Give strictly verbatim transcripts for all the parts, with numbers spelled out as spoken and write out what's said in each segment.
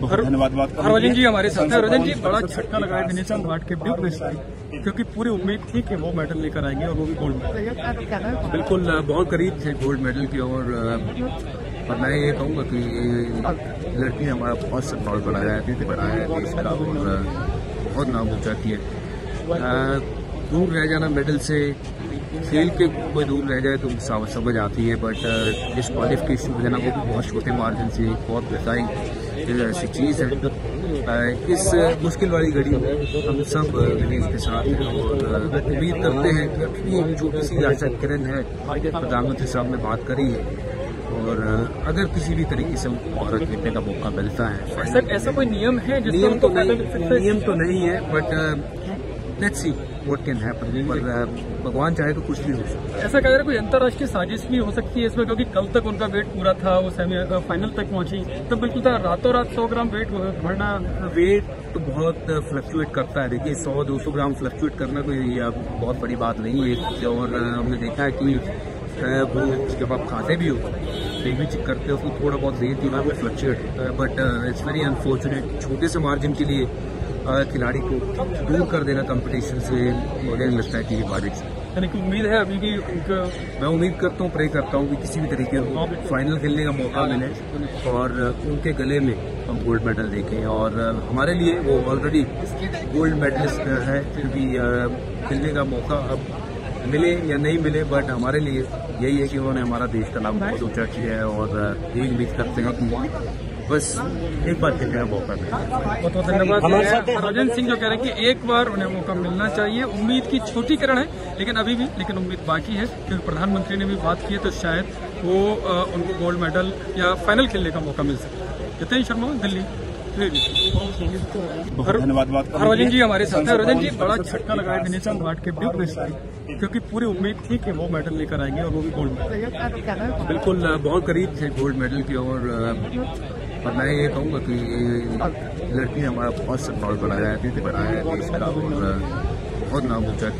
बहुत धन्यवाद बात हरभजन जी हमारे साथ हैं। हरभजन जी, बड़ा झटका लगाया दिनेश फोगाट के ड्यूक ने, क्योंकि पूरी उम्मीद थी कि वो मेडल लेकर आएंगे और वो भी गोल्ड मेडल। बिल्कुल बहुत करीब थे गोल्ड मेडल की। और और मैं ये कहूँगा कि लड़की ने हमारा बहुत सन्मान बढ़ाया है, देश बढ़ाया है देश का, और बहुत नाम ऊंचा किया। दूर रह जाना मेडल से, खेल के कोई दूर रह जाए तो समझ आती है, बट डिस्क्वालिफिकेशन हो जाना वो भी बहुत छोटे मार्जिन से, बहुत बेहतरीन ऐसी चीज़ है। इस मुश्किल वाली घड़ी में हम सब दिनेश के साथ हैं और उम्मीद करते हैं कि छोटी सी आशा किरण है, प्रधानमंत्री साहब ने बात करी है, और अगर किसी भी तरीके से उनको भारत जीतने का मौका मिलता है। सर, ऐसा कोई नियम है? नियम तो नहीं, नियम तो नहीं है, but let's see what can happen. पर भगवान चाहे तो कुछ भी हो सकता है। ऐसा कह रहे कोई अंतर्राष्ट्रीय साजिश भी हो सकती है इसमें, क्योंकि कल तक उनका वेट पूरा था, वो सेमी फाइनल तक पहुंची, तो बिल्कुल था रातों रात सौ ग्राम वेट बढ़ना। वेट तो बहुत फ्लक्चुएट करता है। देखिए, सौ दो सौ ग्राम फ्लक्चुएट करना कोई बहुत बड़ी बात नहीं है, और हमने देखा है कि वो जब आप खाते भी हो तो भी चेक करते हो तो थोड़ा बहुत वेट दिमाग में फ्लक्चुएट होता है, बट इट्स वेरी अनफॉर्चुनेट। छोटे से मार्जिन के लिए खिलाड़ी को दूर कर देना कंपटीशन से, मुझे लगता है कि ये बारिश है। यानी कि उम्मीद है अभी भी उनका, मैं उम्मीद करता हूँ, प्रे करता हूँ कि किसी भी तरीके से फाइनल खेलने का मौका मिले और उनके गले में हम गोल्ड मेडल देखें। और हमारे लिए वो ऑलरेडी गोल्ड मेडलिस्ट है, क्योंकि खेलने का मौका अब मिले या नहीं मिले, बट हमारे लिए यही है कि उन्होंने हमारा देश का नाम बहुत ऊंचा किया है, और यही उम्मीद करते हैं कि बस एक बार खेलने का मौका मिले। बहुत बहुत धन्यवाद। हरभजन सिंह जो कह रहे हैं कि एक बार उन्हें मौका मिलना चाहिए। उम्मीद की छोटी किरण है, लेकिन अभी भी लेकिन उम्मीद बाकी है, क्योंकि प्रधानमंत्री ने भी बात की है, तो शायद वो आ, उनको गोल्ड मेडल या फाइनल खेलने का मौका मिल सकता है। जितेंद्र शर्मा, दिल्ली। बहुत धन्यवाद बात हरभजन जी हमारे साथ हैं। हरभजन जी, बड़ा झटका लगाया दिनेश फोगाट के ड्यूक ने, क्योंकि पूरी उम्मीद थी कि वो मेडल लेकर आएंगे और वो भी गोल्ड मेडल। बिल्कुल बहुत करीब थे गोल्ड मेडल की। और और मैं ये कहूँगा कि लड़की ने हमारा बहुत सन्मान बढ़ाया है, देश बढ़ाया है देश का, और बहुत नाम ऊंचा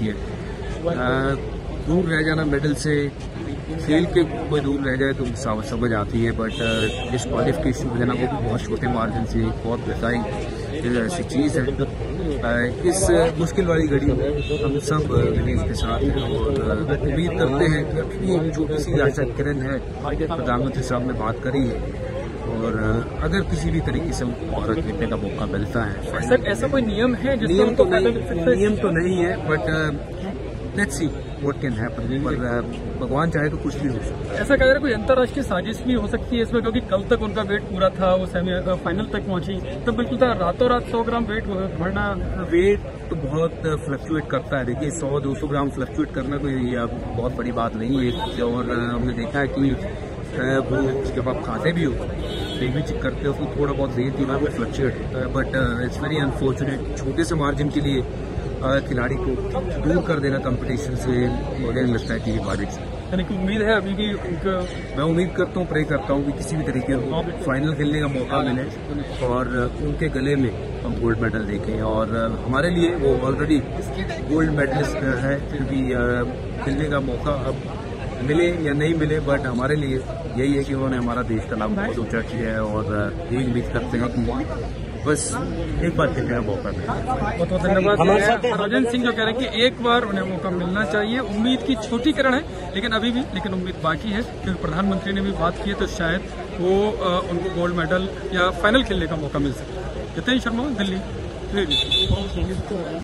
किया। दूर रह जाना मेडल से, खेल के कोई दूर रह जाए तो समझ आती है, बट डिस्क्वालिफिकेशन हो जाना वो भी बहुत छोटे मार्जिन से, बहुत बेहतरीन ऐसी चीज़ है। इस मुश्किल वाली घड़ी में हम सब दिनेश के साथ हैं और उम्मीद करते हैं कि छोटी सी आशा किरण है, प्रधानमंत्री साहब ने बात करी है, और अगर किसी भी तरीके से उनको भारत जीतने का मौका मिलता है। सर, ऐसा कोई नियम है? नियम तो नहीं, नियम तो नहीं है, but let's see what can happen. पर भगवान चाहे तो कुछ भी हो सकता है। ऐसा कह रहे कोई अंतर्राष्ट्रीय साजिश भी हो सकती है इसमें, क्योंकि कल तक उनका वेट पूरा था, वो सेमी फाइनल तक पहुंची, तो बिल्कुल था रातों रात सौ ग्राम वेट बढ़ना। वेट तो बहुत फ्लक्चुएट करता है। देखिए, सौ दो सौ ग्राम फ्लक्चुएट करना कोई बहुत बड़ी बात नहीं है, और हमने देखा है कि वो जब आप खाते भी हो तो भी चेक करते हो तो थोड़ा बहुत वेट दिमाग में फ्लक्चुएट होता है, बट इट्स वेरी अनफॉर्चुनेट। छोटे से मार्जिन के लिए खिलाड़ी को दूर कर देना कंपटीशन से, मुझे लगता है कि ये बारिश है। यानी कि उम्मीद है अभी भी उनका, मैं उम्मीद करता हूँ, प्रे करता हूँ कि किसी भी तरीके से फाइनल खेलने का मौका मिले और उनके गले में हम गोल्ड मेडल देखें। और हमारे लिए वो ऑलरेडी गोल्ड मेडलिस्ट है, क्योंकि खेलने का मौका अब मिले या नहीं मिले, बट हमारे लिए यही है कि उन्होंने हमारा देश का नाम बहुत ऊंचा किया है, और यही उम्मीद करते हैं कि बस एक बार खेलने का मौका मिले। बहुत बहुत धन्यवाद। हरभजन सिंह जो कह रहे हैं कि एक बार उन्हें मौका मिलना चाहिए। उम्मीद की छोटी किरण है, लेकिन अभी भी लेकिन उम्मीद बाकी है, क्योंकि प्रधानमंत्री ने भी बात की है, तो शायद वो आ, उनको गोल्ड मेडल या फाइनल खेलने का मौका मिल सकता है। जितेंद्र शर्मा, दिल्ली।